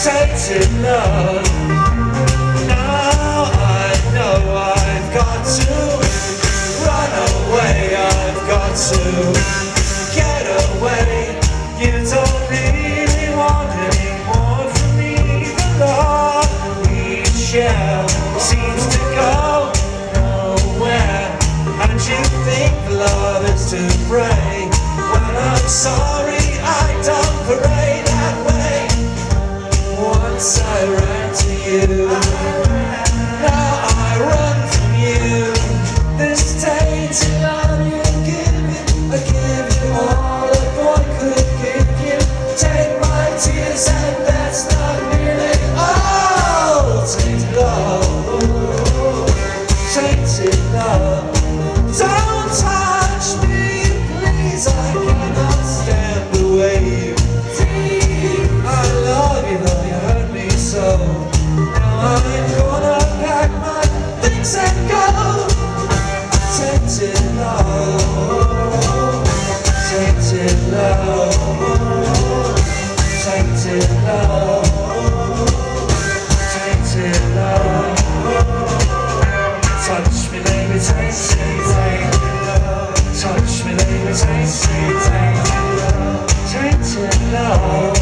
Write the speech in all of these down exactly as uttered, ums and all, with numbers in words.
tainted love. Now I know I've got to run away, I've got to get away. You don't really want any more from me. The love we share seems to go nowhere, and you think love is to pray. Well, I'm sorry, I don't pray that way. Once I ran to you, now I run from you. This tainted love you give it, I give you all a boy could give you. Take my tears and that's not nearly all. Tainted love, tainted love. Don't touch me, please, I cannot stand the way you treat. I love you though you hurt me so. Now I'm gonna pack my things and go. Tainted love, tainted love, tainted love, tainted love. Touch me, baby, tainted love. Touch me, baby, tainted love. Tainted love,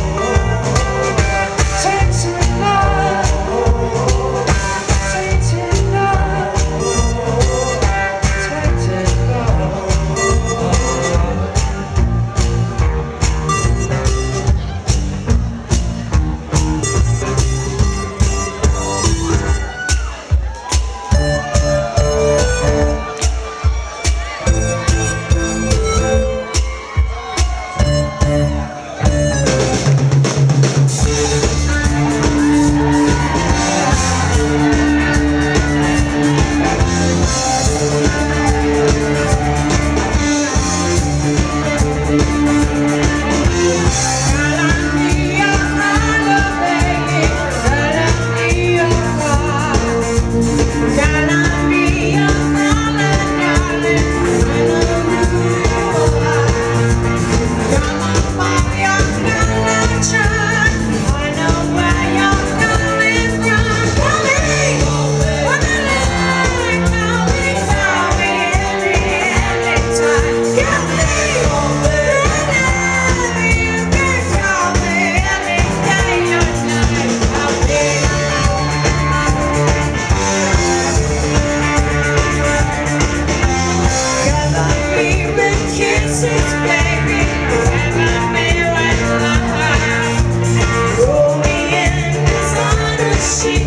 tainted love, tainted love, tainted love. She